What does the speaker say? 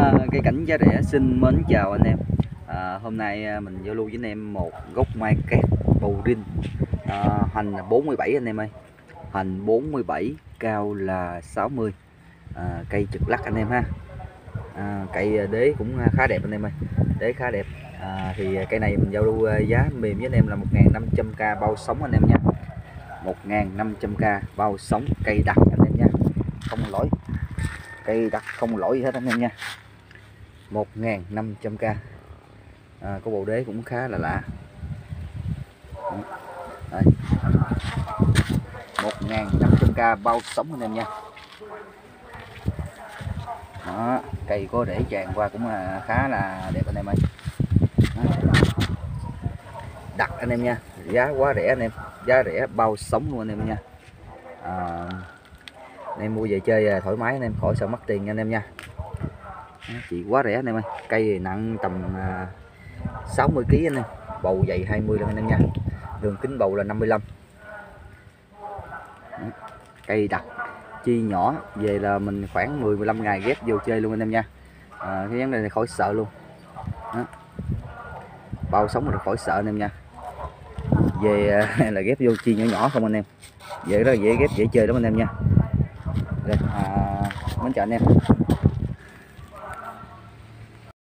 Cây cảnh giá rẻ xin mến chào anh em. Hôm nay mình giao lưu với anh em một gốc mai cát bầu rin, hành là 47 anh em ơi, hành 47, cao là 60. Cây trực lắc anh em ha. Cây đế cũng khá đẹp anh em ơi, đế khá đẹp. Thì cây này mình giao lưu giá mềm với anh em là 1.500k bao sống anh em nha. 1.500k bao sống, cây đặc anh em nha, không lỗi, cây đặc không lỗi gì hết anh em nha. 1.500k. Có bộ đế cũng khá là lạ. 1.500k bao sống anh em nha. Đó, cây có rễ tràn qua cũng khá là đẹp anh em ơi. Đó. Đặt anh em nha, giá quá rẻ anh em, giá rẻ bao sống luôn anh em nha. Anh em mua về chơi thoải mái anh em, khỏi sợ mất tiền anh em nha. Chị quá rẻ anh em ơi, cây nặng tầm 60 kg anh em, bầu dày 20 lần anh em nha, đường kính bầu là 55. Cây đặc chi nhỏ, về là mình khoảng 10-15 ngày ghép vô chơi luôn anh em nha. Cái vấn đề này khỏi sợ luôn. Đó. Bao sống rồi khỏi sợ anh em nha. Về là ghép vô chi nhỏ nhỏ không anh em, vậy đó dễ ghép dễ chơi lắm anh em nha. Đây, mến chào anh em.